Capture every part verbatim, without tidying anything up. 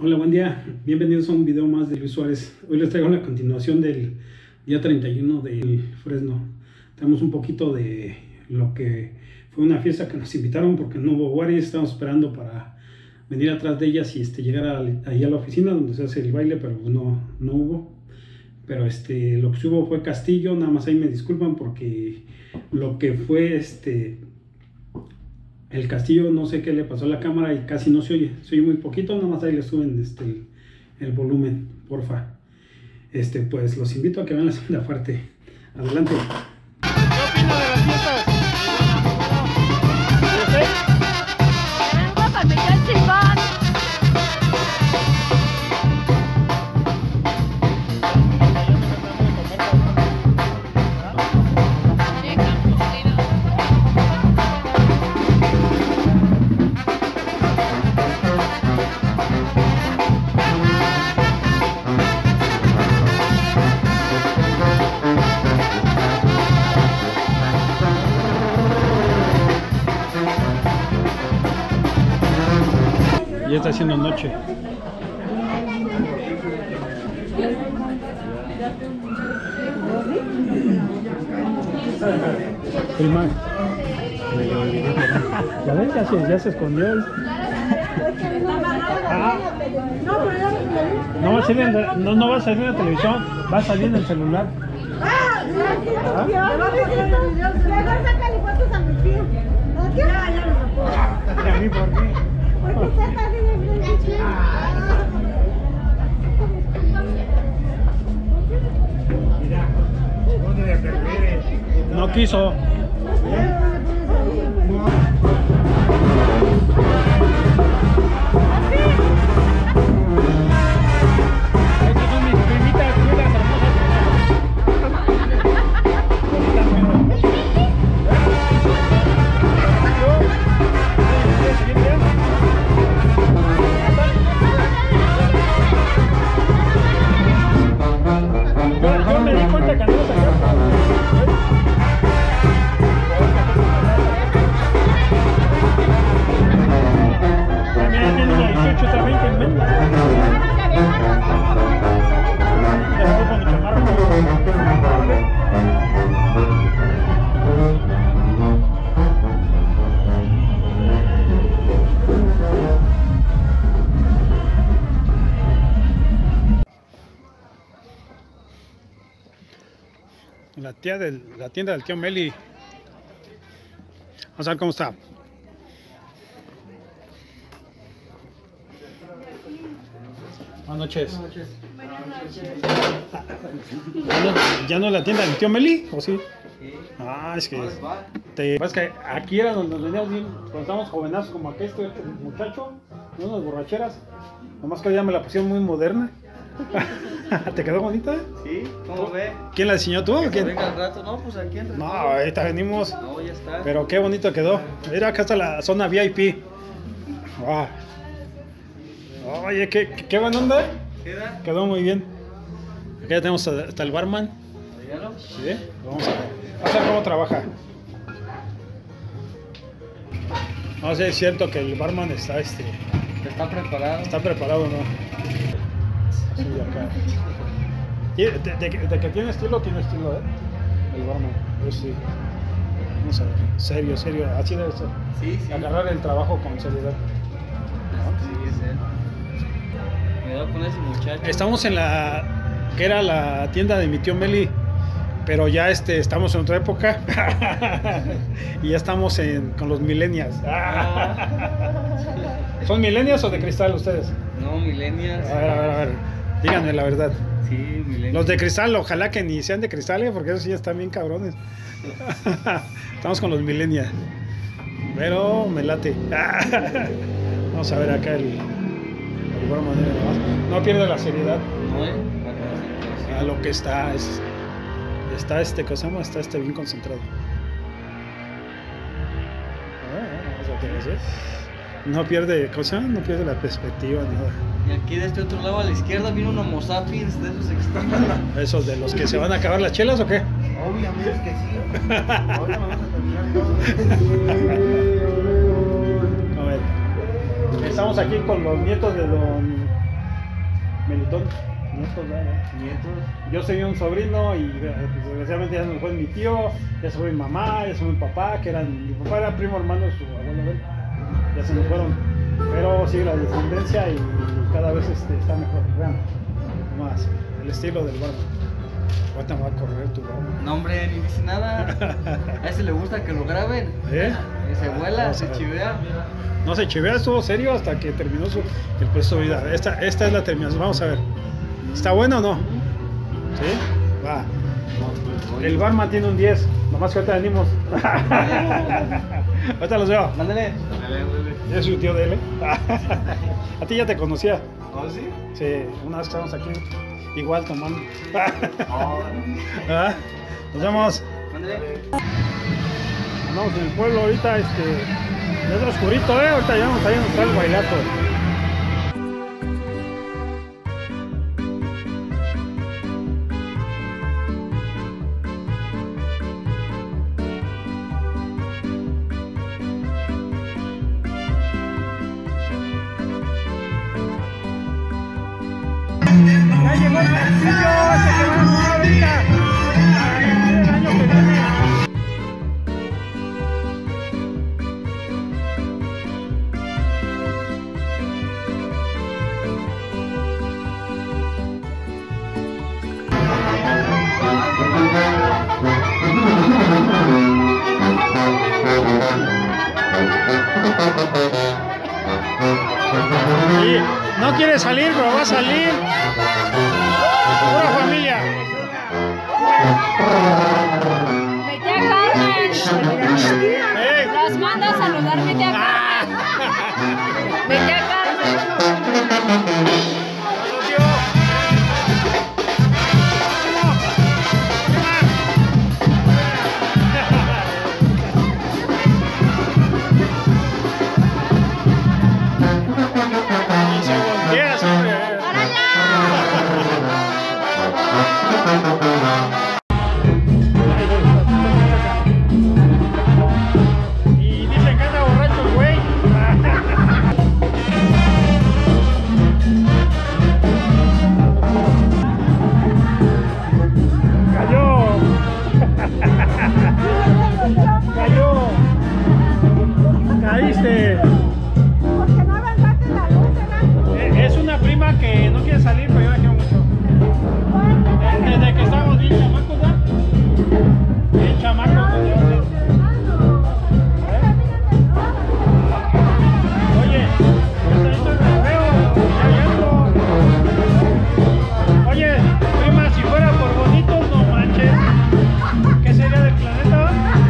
Hola, buen día. Bienvenidos a un video más de Luis Suárez. Hoy les traigo la continuación del día treinta y uno del Fresno. Tenemos un poquito de lo que fue una fiesta que nos invitaron porque no hubo guardias. Estamos esperando para venir atrás de ellas y este, llegar a, ahí a la oficina donde se hace el baile, pero no, no hubo. Pero este, lo que hubo fue castillo. Nada más ahí me disculpan porque lo que fue este... el castillo, no sé qué le pasó a la cámara y casi no se oye, se oye muy poquito, nada más ahí le suben este, el, el volumen, porfa. Este, pues los invito a que vean la segunda parte. Adelante. ¿Qué opina de las fiestas? Vengo a familiar Silván. Ya está haciendo noche. Filma. Ya ven, ya se, ya se escondió. Ah. No va a salir en, no, no va a salir en la televisión, va a salir en el celular. Ah, sácale fotos a mis tíos. Ya, ya los sacó. ¿Y a mí por qué? Porque usted está bien enfrente. No quiso. Estas son mis primitas, chulas, hermosas. Yo me di cuenta que andamos acá. También tiene una dieciocho, otra veinte en mente. Ya se fue con mi chamarra. La, tía del, la tienda del tío Meli. Vamos a ver cómo está. Buenas noches. Buenas noches. ¿Ya no, ya no es la tienda del tío Meli? ¿O sí? Ah, es que... Te, pues que aquí era donde nos veníamos bien, cuando estábamos jovenazos como aquí este muchacho, unas borracheras. Nomás que hoy ya me la pusieron muy moderna. ¿Te quedó bonita? Sí, ¿cómo ve? ¿Quién la diseñó tú o quién? Venga al rato, no, pues aquí entre No, todos. ahorita venimos. No, ya está. Pero qué bonito quedó. Mira, acá está la zona V I P. Ah. Oye, qué, qué, qué buena onda. ¿Queda? Quedó muy bien. Aquí ya tenemos hasta el barman. ¿Regalo? ¿Sí? Vamos a ver. Vamos a ver cómo trabaja. No sé, es cierto que el barman está este. ¿Está preparado? Está preparado, ¿no? Sí, acá. Y de, de, de, de que tiene estilo, tiene estilo, ¿eh? El barman. Pues sí. Vamos a ver. Serio, serio. Así debe ser. Sí, sí. Agarrar el trabajo con seriedad. Sí, es él. Cuidado con ese muchacho. Estamos en la que era la tienda de mi tío Meli, pero ya este estamos en otra época y ya estamos en, con los millennials. ¿Son millennials o de cristal ustedes? No, millennials. A ver, a ver, a ver. Díganme la verdad. Sí, millennials. Los de cristal, ojalá que ni sean de cristal, ¿eh? Porque esos sí están bien cabrones. Estamos con los millennials. Pero me late. Vamos a ver acá el, el barman. No pierde la seriedad. No, ¿eh? A lo que está es, está este cosa, está este bien concentrado. Ah, vamos a tener eso. No pierde cosa, no pierde la perspectiva ni nada. Y aquí de este otro lado a la izquierda viene un homo sapiens de esos extraños. ¿Esos de los que se van a acabar las chelas o qué? Obviamente que sí. Ahora vamos a terminar todo. A ver, estamos aquí con los nietos de don Melitón, nietos, ¿verdad? Nietos. Yo soy un sobrino y pues, desgraciadamente ya se me fue mi tío, ya se fue mi mamá, ya se fue mi papá, que eran, mi papá era primo hermano de su abuelo, ¿ven? Ya se me fueron. Pero sigue la descendencia y cada vez este, está mejor. Vean, más el estilo del barman. Ahorita me va a correr tu barman. No, hombre, ni dice nada. A ese le gusta que lo graben. ¿Eh? Y se vuela, No, se no. chivea. No se chivea, estuvo serio hasta que terminó su, el proceso de vida. Esta, esta es la terminación, vamos a ver. ¿Está bueno o no? ¿Sí? Va. El barman tiene un diez, nomás que ahorita venimos. Ahorita los veo. Mándale. Yo soy tío de él. ¿eh? A ti ya te conocía. ¿Oh, sí? Sí, una vez estábamos aquí, igual tomando. ¿Ah? Nos vemos. Mándale. Andamos en el pueblo ahorita, este. Ya es oscurito, ¿eh? Ahorita ya vamos ahí donde está el bailato. Ya llegó el sencillo, ese que van a hacer ahorita. Ay, el año que viene. Sí, no quiere salir, pero va a salir. Pura familia. Mi tía Carmen. Ey. Los manda a saludar mi tía Carmen. Mi tía Carmen. Y se voltea, hombre. Y dicen que anda borracho el güey. Cayó. Cayó. Caíste. Porque no avanzaste la luz, ¿verdad? Eh, Es una prima que no quiere salir, pero yo la quiero mucho. Eh, Desde que estábamos bien chamacos, ¿verdad? Bien chamacos. ¿Eh? Oye, yo estoy feo, ya llego. Oye, prima, si fuera por bonitos, no manches. ¿Qué sería del planeta?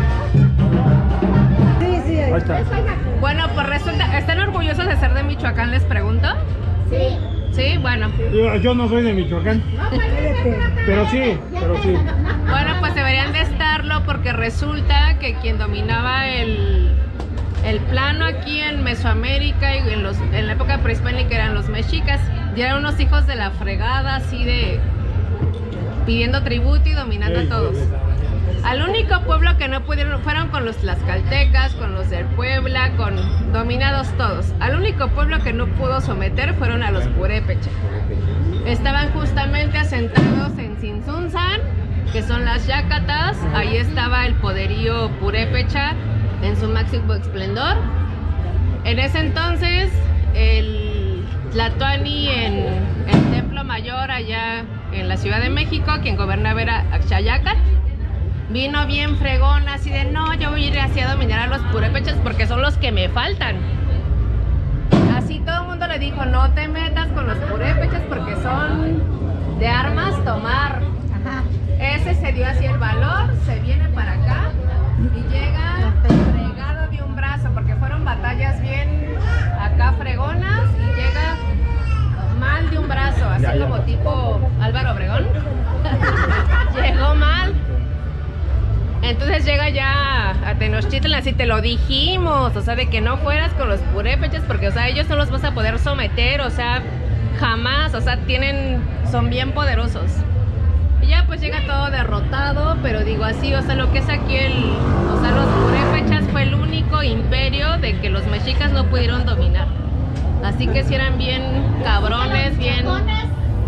Sí, sí, Ahí está. Bueno, pues resulta, ¿están orgullosos de ser de Michoacán, les pregunto? Sí. Sí, bueno. Yo, yo no soy de Michoacán, pero sí, pero sí. Bueno, pues deberían de estarlo porque resulta que quien dominaba el, el plano aquí en Mesoamérica y en, los, en la época prehispánica eran los mexicas. Y eran unos hijos de la fregada, así de pidiendo tributo y dominando a todos. Al único pueblo que no pudieron fueron con los tlaxcaltecas, con los del Puebla, con dominados todos. Al único pueblo que no pudo someter fueron a los purépechas. Estaban justamente asentados en Tzintzuntzan, que son las Yacatas. Ahí estaba el poderío purépecha en su máximo esplendor. En ese entonces, el Tlatoani en el Templo Mayor allá en la Ciudad de México, quien gobernaba era Axayacat. Vino bien fregón, así de no, yo voy a ir así a dominar a los purépechas porque son los que me faltan. Así todo el mundo le dijo, no te metas con los purépechas porque son de armas tomar. Ajá. Ese se dio así el valor, se viene para acá y llega fregado de un brazo porque fueron batallas bien acá fregonas y llega mal de un brazo, así Ya, ya. como tipo Álvaro Obregón. Llegó mal. Entonces llega ya a Tenochtitlan, así te lo dijimos, o sea, de que no fueras con los purépechas porque, o sea, ellos no los vas a poder someter, o sea, jamás, o sea, tienen, son bien poderosos. Y ya pues llega todo derrotado, pero digo así, o sea, lo que es aquí el, o sea, los purépechas fue el único imperio de que los mexicas no pudieron dominar. Así que si eran bien cabrones, bien...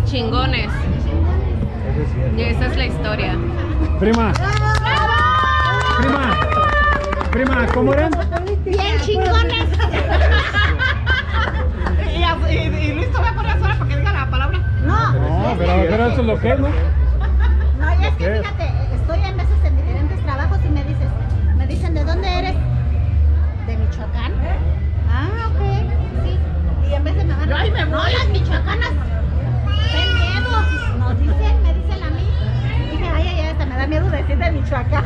chingones. Y esa es la historia. Prima. Prima. Prima, ¿cómo eran? Bien chingones. Y, y, y Luis todavía pone afuera para que diga la palabra. No. No, pero, pero eso es lo que es, ¿no? No, y es que fíjate, estoy en veces en diferentes trabajos y me dices, me dicen, ¿de dónde eres? ¿De Michoacán? Ah, ok, sí. Y en vez de me van a... Ay, me no, voy. las michoacanas, ten miedo. Nos dicen, me dicen a mí. Dije, ay, ay, ay, hasta me da miedo decir de Michoacán.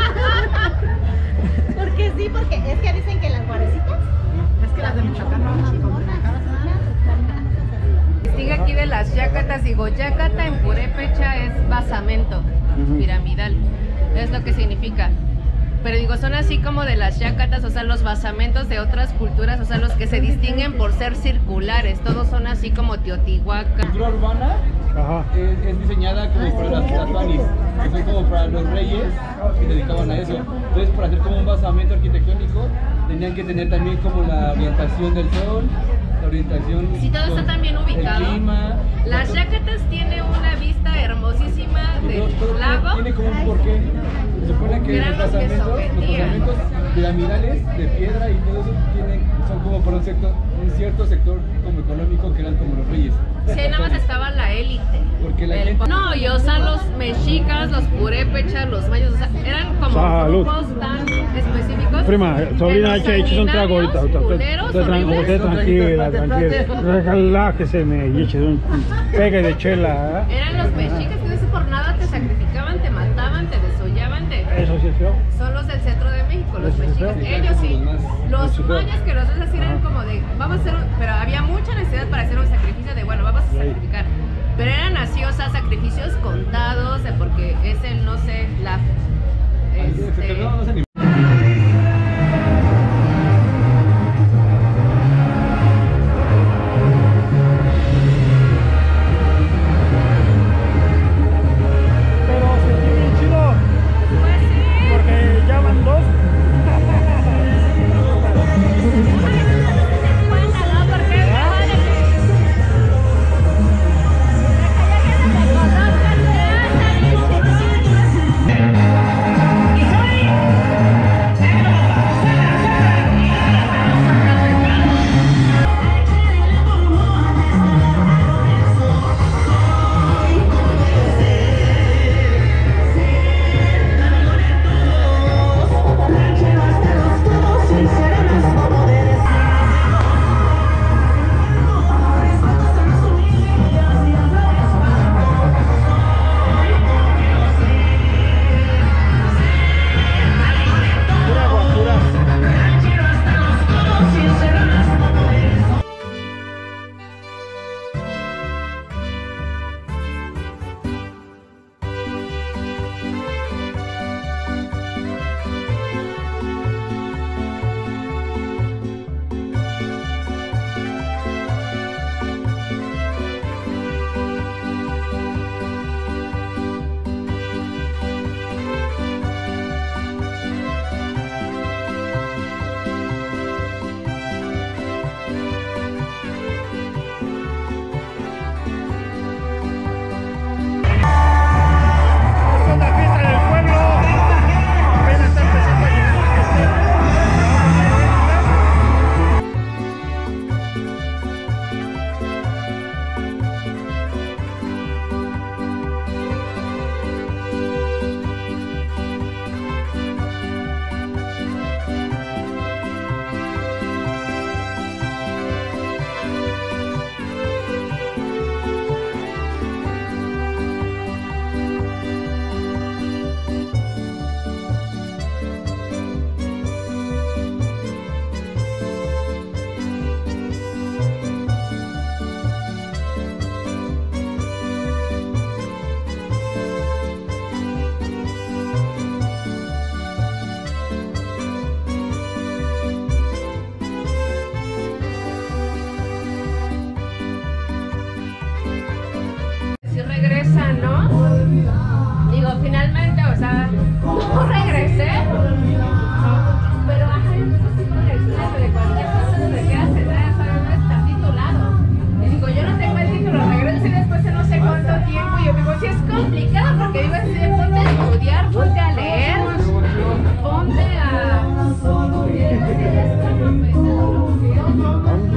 Porque sí, porque es que dicen que las guarecitas... Es que las de Michoacán no son complicadas. Distingue aquí de las yacatas, digo, yacata en purépecha es basamento piramidal, es lo que significa. Pero digo, son así como de las yacatas, o sea, los basamentos de otras culturas, o sea, los que se distinguen por ser circulares, todos son así como Teotihuacán. La cultura urbana Ajá. es, es diseñada como para las tlatoanis, que son como para los reyes que se dedicaban a eso. Entonces, para hacer como un basamento arquitectónico, tenían que tener también como la orientación del sol, la orientación... Sí, todo está con tan bien ubicado. El clima... Las todo- yacatas tiene una vista hermosísima todo- del todo lago. Tiene como un porqué. Se supone que Eran los los que basamentos, los sometían. basamentos piramidales de piedra y todo eso tienen, son como para un, sector, un cierto sector como económico que eran como los reyes. Sí, nada más estaba la élite. Porque la El- gente- No, y o sea, los mexicas, los purépechas, los mayos, o sea, eran como Salud. grupos tan específicos. Prima, que sobrina, los eche eche un trago ahorita. sanguinarios, ahorita. culeros, Usted tran- horribles, usted tranquila, tranquila. Relájese me y eche un pegue de chela. ¿eh? eran los mexicas que no sé por nada te sacrificaban, te mataban, te desollaban, te... Eso sí es feo. Son los del centro de México, los Eso es mexicas, feo. ellos sí. Los más- Los eso es feo. mayas que los ves así eran Ajá. como de, vamos a hacer, un- pero había mucha necesidad para hacer un sacrificio de, bueno, vamos a Sí. sacrificar. Pero eran así, o sea, sacrificios contados, de porque es el, no sé, la... Se Este, tardaban los animales. Pero sentí bien chido pues sí. porque ya van dos. Cuéntalo, porque es mejor de que... de que ya que se te conozcan, te hacen.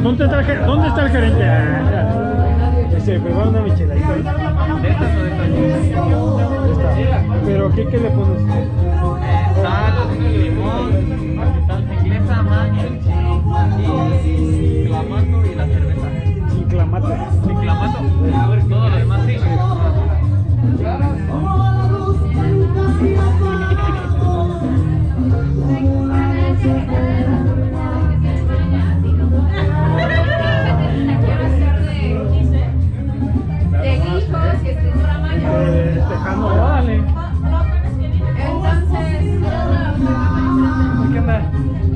¿Dónde está el, ge- ¿dónde está el gerente? Ah, ya. Se prepara una micheladita. ¿De estas o de estas? Esta. ¿Pero qué, qué le pones? Sal, limón, salsa inglesa, mayo, y clamato y la cerveza. Sin clamato. ¿Y clamato? Todo lo demás sí. De guijos y estructura maya. Eh, tejano, órale. Entonces, ¿Qué onda?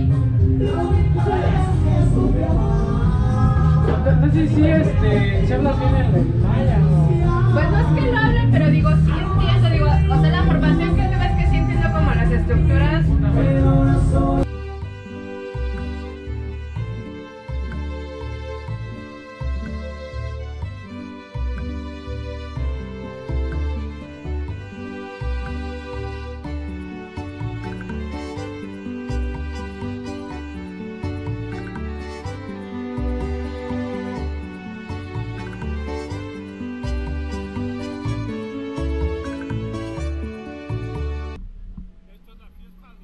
Entonces sí, este, se habla bien el maya, ¿no? pues no es que lo hable, pero digo, sí entiendo, digo, o sea, la formación que tuve es que sí entiendo como las estructuras. Esta es la fiesta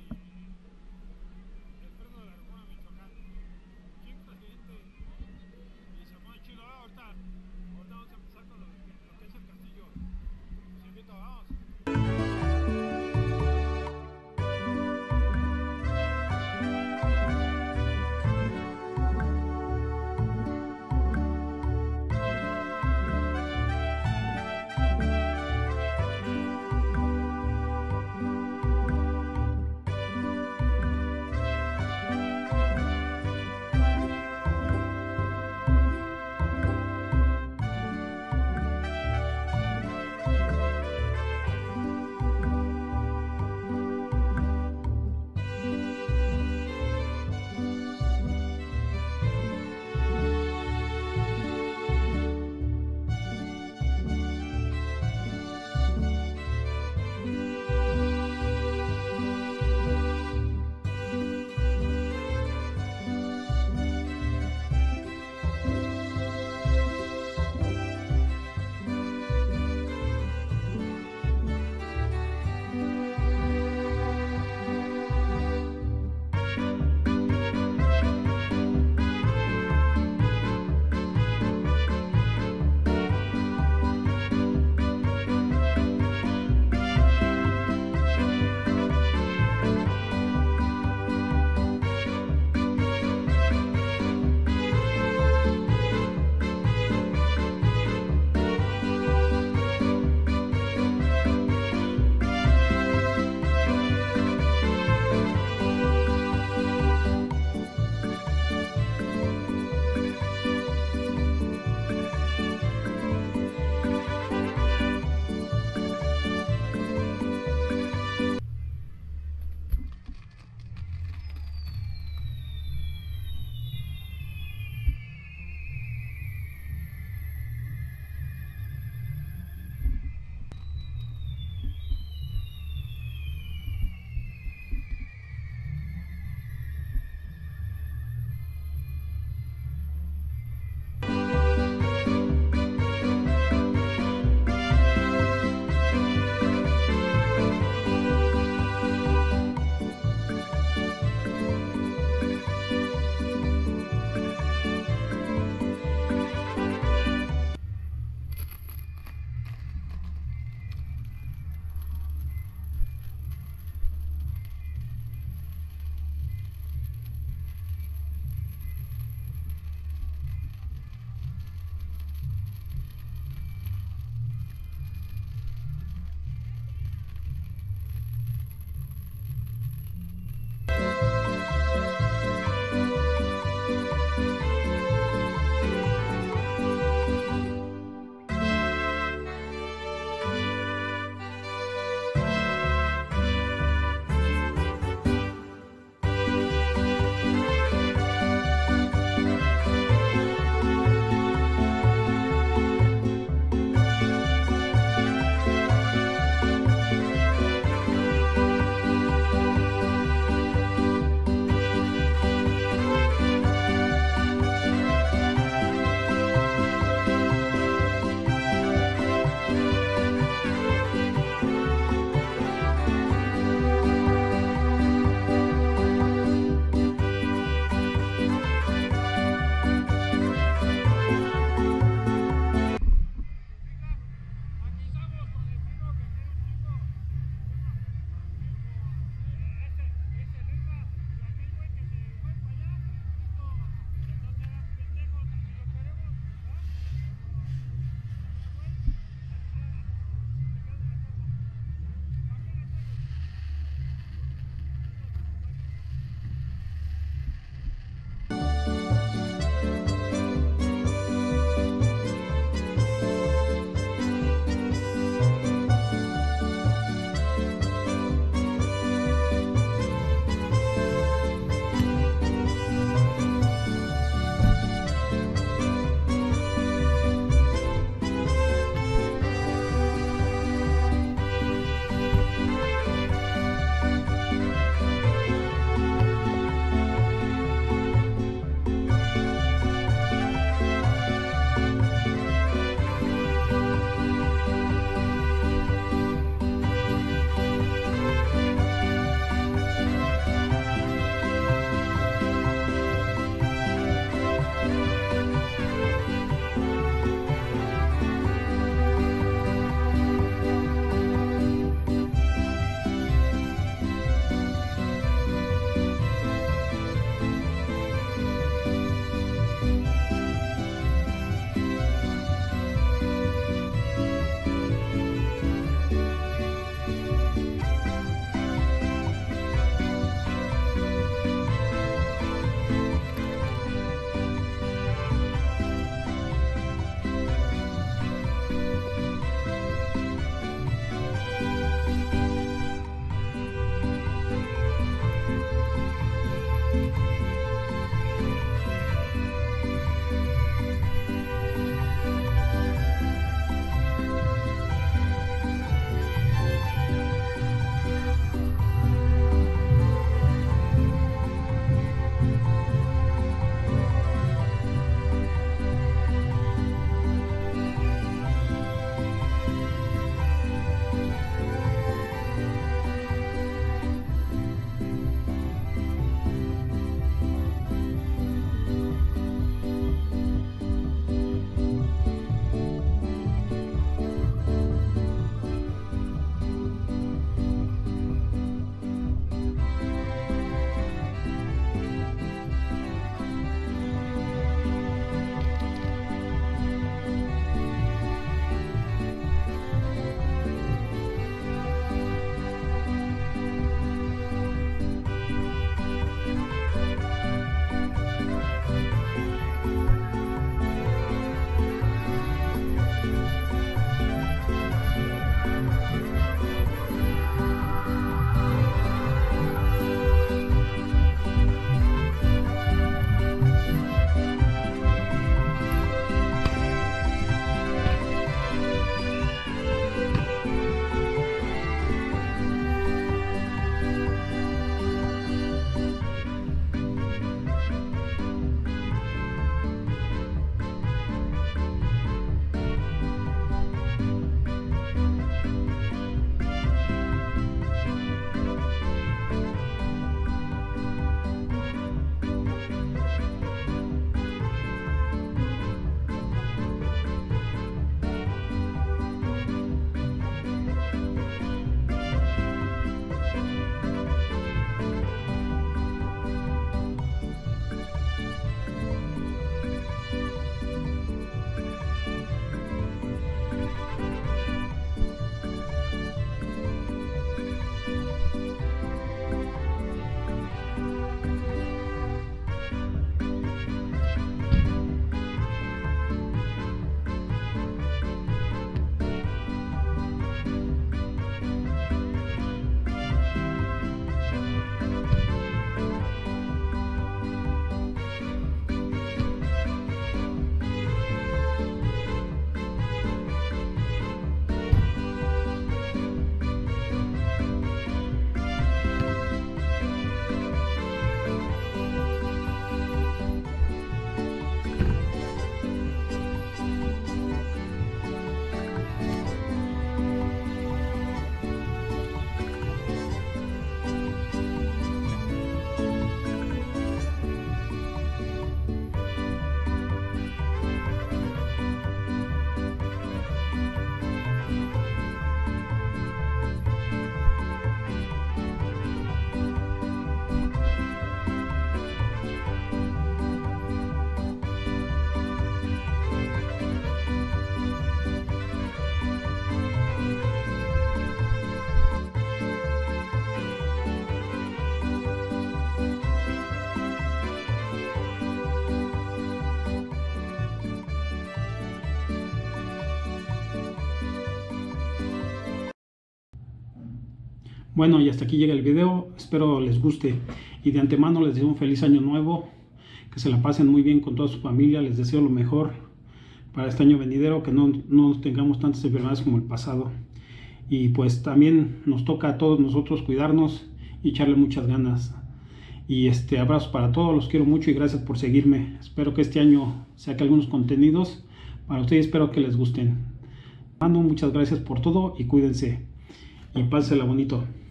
Bueno, y hasta aquí llega el video, espero les guste y de antemano les deseo un feliz año nuevo, que se la pasen muy bien con toda su familia, les deseo lo mejor para este año venidero, que no, no tengamos tantas enfermedades como el pasado. Y pues también nos toca a todos nosotros cuidarnos y echarle muchas ganas. Y este, abrazos para todos, los quiero mucho y gracias por seguirme. Espero que este año saque algunos contenidos para ustedes, espero que les gusten. Mando muchas gracias por todo y cuídense y pásensela bonito.